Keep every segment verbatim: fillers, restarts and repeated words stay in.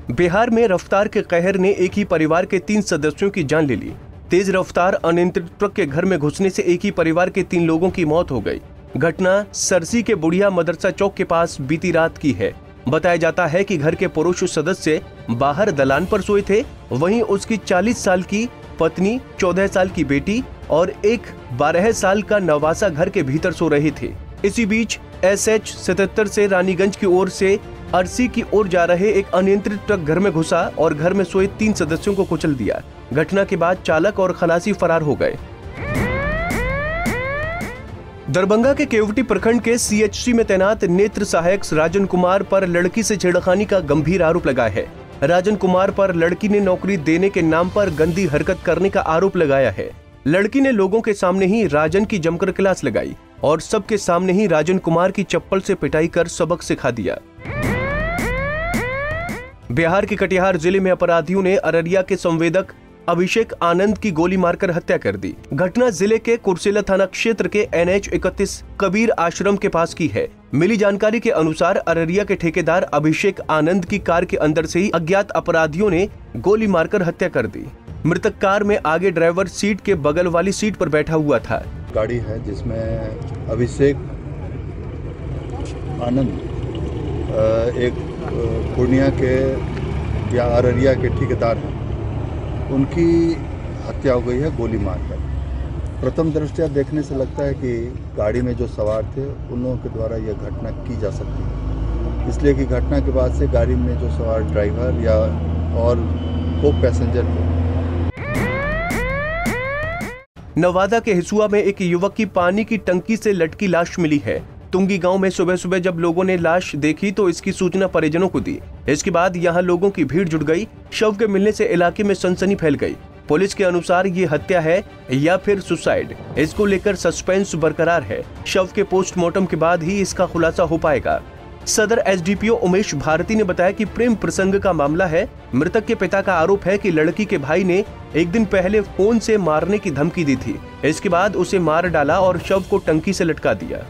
बिहार में रफ्तार के कहर ने एक ही परिवार के तीन सदस्यों की जान ले ली। तेज रफ्तार अनियंत्रित ट्रक के घर में घुसने से एक ही परिवार के तीन लोगों की मौत हो गई। घटना सरसी के बुढ़िया मदरसा चौक के पास बीती रात की है। बताया जाता है कि घर के पुरुष सदस्य बाहर दलान पर सोए थे, वहीं उसकी चालीस साल की पत्नी, चौदह साल की बेटी और एक बारह साल का नवासा घर के भीतर सो रहे थे। इसी बीच एस एच सतहत्तर से रानीगंज की ओर से अरसी की ओर जा रहे एक अनियंत्रित ट्रक घर में घुसा और घर में सोए तीन सदस्यों को कुचल दिया। घटना के बाद चालक और खलासी फरार हो गए। दरभंगा के केवटी प्रखंड के सी एच सी में तैनात नेत्र सहायक राजन कुमार पर लड़की से छेड़खानी का गंभीर आरोप लगा है। राजन कुमार पर लड़की ने नौकरी देने के नाम पर गंदी हरकत करने का आरोप लगाया है। लड़की ने लोगों के सामने ही राजन की जमकर क्लास लगाई और सबके सामने ही राजन कुमार की चप्पल से पिटाई कर सबक सिखा दिया। बिहार के कटिहार जिले में अपराधियों ने अररिया के संवेदक अभिषेक आनंद की गोली मारकर हत्या कर दी। घटना जिले के कुर्सेला थाना क्षेत्र के एन एच इकतीस कबीर आश्रम के पास की है। मिली जानकारी के अनुसार अररिया के ठेकेदार अभिषेक आनंद की कार के अंदर से ही अज्ञात अपराधियों ने गोली मारकर हत्या कर दी। मृतक कार में आगे ड्राइवर सीट के बगल वाली सीट पर बैठा हुआ था। गाड़ी है जिसमें अभिषेक आनंद एक पूर्णिया के या अररिया के ठेकेदार हैं, उनकी हत्या हो गई है गोली मारकर। प्रथम दृष्टया देखने से लगता है कि गाड़ी में जो सवार थे उन लोगों के द्वारा यह घटना की जा सकती है, इसलिए कि घटना के बाद से गाड़ी में जो सवार ड्राइवर या और को पैसेंजर थे। नवादा के हिसुआ में एक युवक की पानी की टंकी से लटकी लाश मिली है। तुंगी गांव में सुबह सुबह जब लोगों ने लाश देखी तो इसकी सूचना परिजनों को दी। इसके बाद यहां लोगों की भीड़ जुट गई। शव के मिलने से इलाके में सनसनी फैल गई। पुलिस के अनुसार ये हत्या है या फिर सुसाइड, इसको लेकर सस्पेंस बरकरार है। शव के पोस्टमार्टम के बाद ही इसका खुलासा हो पाएगा। Sadar S D P O Umesh Bharti ने बताया कि प्रेम प्रसंग का मामला है। मृतक के पिता का आरोप है कि लड़की के भाई ने एक दिन पहले फोन से मारने की धमकी दी थी। इसके बाद उसे मार डाला और शव को टंकी से लटका दिया।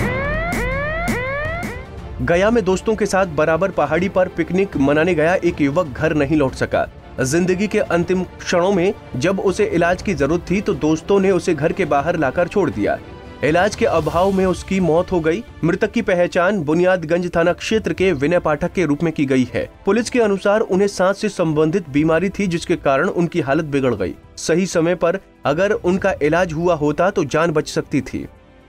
गया में दोस्तों के साथ बराबर पहाड़ी पर पिकनिक मनाने गया एक युवक घर नहीं लौट सका। जिंदगी के अंतिम क्षणों में जब उसे इलाज की जरूरत थी तो दोस्तों ने उसे घर के बाहर लाकर छोड़ दिया। इलाज के अभाव में उसकी मौत हो गई। मृतक की पहचान बुनियादगंज थाना क्षेत्र के विनय पाठक के रूप में की गई है। पुलिस के अनुसार उन्हें सांस से संबंधित बीमारी थी जिसके कारण उनकी हालत बिगड़ गई। सही समय पर अगर उनका इलाज हुआ होता तो जान बच सकती थी।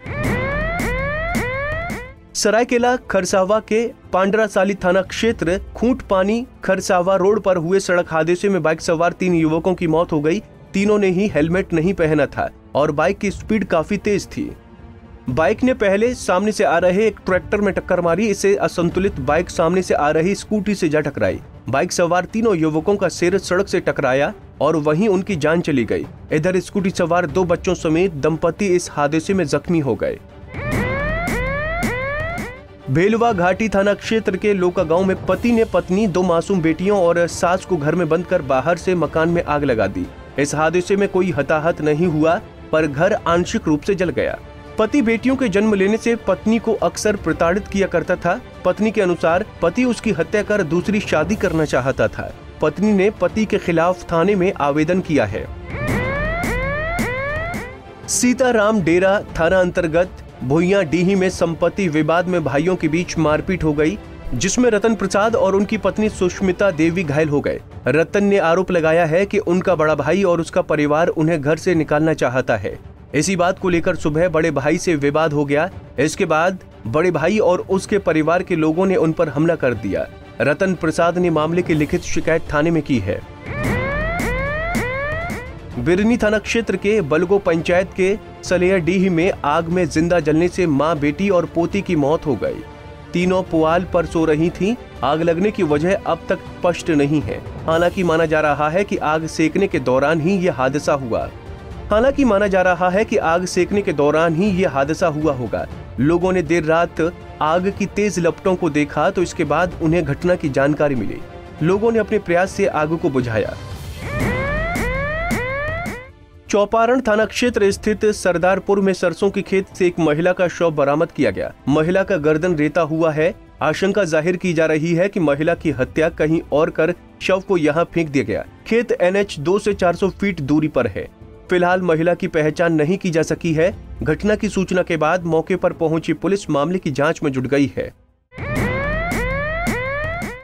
सरायकेला खरसावा के पांडरासाली थाना क्षेत्र खूंट पानी खरसावा रोड पर हुए सड़क हादसे में बाइक सवार तीन युवकों की मौत हो गई। तीनों ने ही हेलमेट नहीं पहना था और बाइक की स्पीड काफी तेज थी। बाइक ने पहले सामने से आ रहे एक ट्रैक्टर में टक्कर मारी। इससे असंतुलित बाइक सामने से आ रही स्कूटी से जा टकराई। बाइक सवार तीनों युवकों का सिर सड़क से टकराया और वहीं उनकी जान चली गई। इधर स्कूटी सवार दो बच्चों समेत दंपति इस हादसे में जख्मी हो गए। भेलवा घाटी थाना क्षेत्र के लोका गांव में पति ने पत्नी, दो मासूम बेटियों और सास को घर में बंद कर बाहर से मकान में आग लगा दी। इस हादसे में कोई हताहत नहीं हुआ पर घर आंशिक रूप से जल गया। पति बेटियों के जन्म लेने से पत्नी को अक्सर प्रताड़ित किया करता था। पत्नी के अनुसार पति उसकी हत्या कर दूसरी शादी करना चाहता था। पत्नी ने पति के खिलाफ थाने में आवेदन किया है। सीताराम डेरा थाना अंतर्गत भुइया डीही में संपत्ति विवाद में भाइयों के बीच मारपीट हो गई, जिसमें रतन प्रसाद और उनकी पत्नी सुष्मिता देवी घायल हो गए। रतन ने आरोप लगाया है कि उनका बड़ा भाई और उसका परिवार उन्हें घर से निकालना चाहता है। इसी बात को लेकर सुबह बड़े भाई से विवाद हो गया। इसके बाद बड़े भाई और उसके परिवार के लोगों ने उन पर हमला कर दिया। रतन प्रसाद ने मामले की लिखित शिकायत थाने में की है। बिरनी थाना क्षेत्र के बलगो पंचायत के सलेयाडीह में आग में जिंदा जलने से मां, बेटी और पोती की मौत हो गई। तीनों पुआल पर सो रही थीं। आग लगने की वजह अब तक स्पष्ट नहीं है। हालांकि माना जा रहा है कि आग सेकने के दौरान ही यह हादसा हुआ हालांकि माना जा रहा है कि आग सेकने के दौरान ही यह हादसा हुआ होगा। लोगों ने देर रात आग की तेज लपटों को देखा तो इसके बाद उन्हें घटना की जानकारी मिली। लोगों ने अपने प्रयास से आग को बुझाया। चौपारण थाना क्षेत्र स्थित सरदारपुर में सरसों की खेत से एक महिला का शव बरामद किया गया। महिला का गर्दन रेता हुआ है। आशंका जाहिर की जा रही है कि महिला की हत्या कहीं और कर शव को यहां फेंक दिया गया। खेत एन एच दो से चार सौ फीट दूरी पर है। फिलहाल महिला की पहचान नहीं की जा सकी है। घटना की सूचना के बाद मौके पर पहुंची पुलिस मामले की जांच में जुट गई है।